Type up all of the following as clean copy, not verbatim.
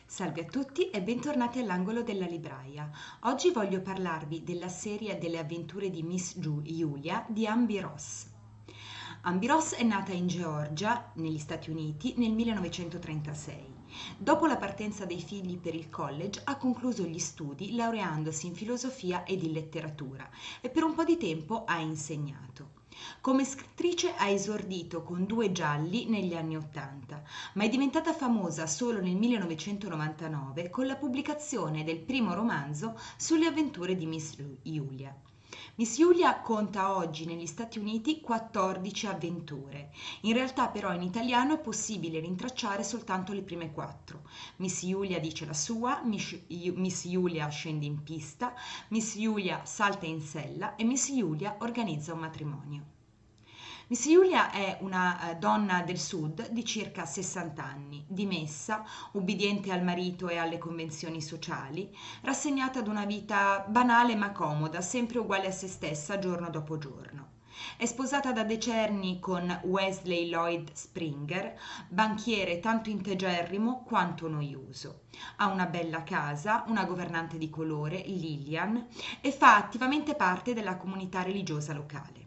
Salve a tutti e bentornati all'angolo della libraia. Oggi voglio parlarvi della serie delle avventure di Miss Julia di Amby Ross. Amby Ross è nata in Georgia, negli Stati Uniti, nel 1936. Dopo la partenza dei figli per il college ha concluso gli studi laureandosi in filosofia ed in letteratura e per un po' di tempo ha insegnato. Come scrittrice ha esordito con Due gialli negli anni Ottanta, ma è diventata famosa solo nel 1999 con la pubblicazione del primo romanzo sulle avventure di Miss Julia. Miss Julia conta oggi negli Stati Uniti 14 avventure. In realtà però in italiano è possibile rintracciare soltanto le prime 4. Miss Julia dice la sua, Miss Julia scende in pista, Miss Julia salta in sella e Miss Julia organizza un matrimonio. Miss Julia è una donna del sud di circa 60 anni, dimessa, ubbidiente al marito e alle convenzioni sociali, rassegnata ad una vita banale ma comoda, sempre uguale a se stessa giorno dopo giorno. È sposata da decenni con Wesley Lloyd Springer, banchiere tanto integerrimo quanto noioso. Ha una bella casa, una governante di colore, Lillian, e fa attivamente parte della comunità religiosa locale.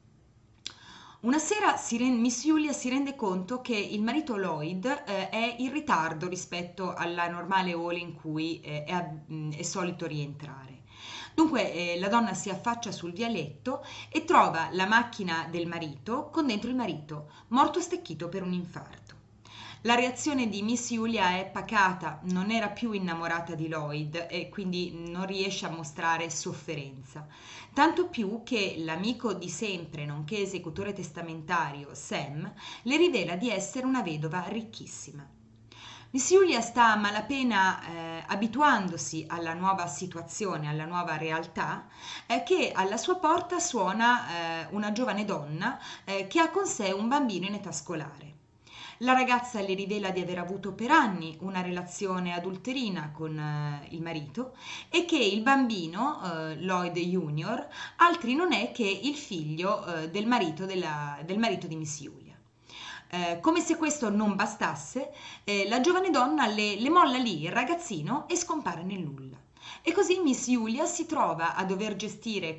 Una sera Miss Julia si rende conto che il marito Lloyd è in ritardo rispetto alla normale ora in cui è solito rientrare. Dunque la donna si affaccia sul vialetto e trova la macchina del marito con dentro il marito, morto stecchito per un infarto. La reazione di Miss Julia è pacata, non era più innamorata di Lloyd e quindi non riesce a mostrare sofferenza. Tanto più che l'amico di sempre, nonché esecutore testamentario, Sam, le rivela di essere una vedova ricchissima. Miss Julia sta a malapena abituandosi alla nuova situazione, alla nuova realtà, che alla sua porta suona una giovane donna che ha con sé un bambino in età scolare. La ragazza le rivela di aver avuto per anni una relazione adulterina con il marito e che il bambino, Lloyd Jr., altri non è che il figlio del marito di Miss Julia. Come se questo non bastasse, la giovane donna le molla lì il ragazzino e scompare nel nulla. E così Miss Julia si trova a dover gestire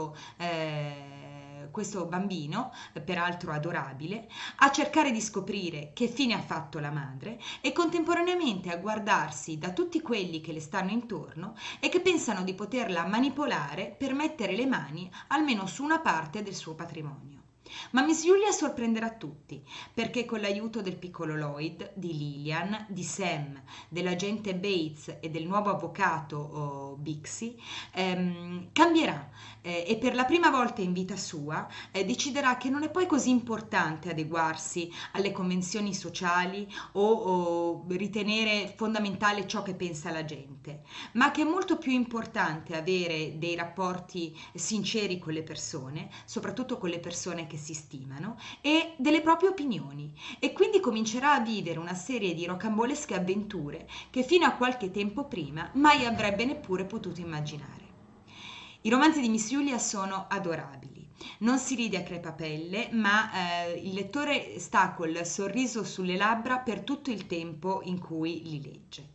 questo bambino, peraltro adorabile, a cercare di scoprire che fine ha fatto la madre e contemporaneamente a guardarsi da tutti quelli che le stanno intorno e che pensano di poterla manipolare per mettere le mani almeno su una parte del suo patrimonio. Ma Miss Julia sorprenderà tutti, perché con l'aiuto del piccolo Lloyd, di Lillian, di Sam, dell'agente Bates e del nuovo avvocato Bixie, cambierà e per la prima volta in vita sua deciderà che non è poi così importante adeguarsi alle convenzioni sociali o ritenere fondamentale ciò che pensa la gente, ma che è molto più importante avere dei rapporti sinceri con le persone, soprattutto con le persone che si stimano, e delle proprie opinioni, e quindi comincerà a vivere una serie di rocambolesche avventure che fino a qualche tempo prima mai avrebbe neppure potuto immaginare. I romanzi di Miss Julia sono adorabili. Non si ride a crepapelle, ma il lettore sta col sorriso sulle labbra per tutto il tempo in cui li legge.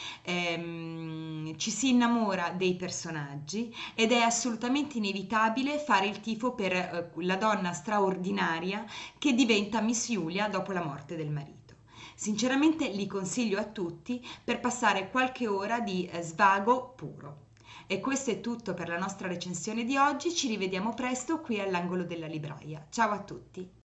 Ci si innamora dei personaggi ed è assolutamente inevitabile fare il tifo per la donna straordinaria che diventa Miss Julia dopo la morte del marito. Sinceramente li consiglio a tutti per passare qualche ora di svago puro. E questo è tutto per la nostra recensione di oggi, ci rivediamo presto qui all'angolo della libraia. Ciao a tutti!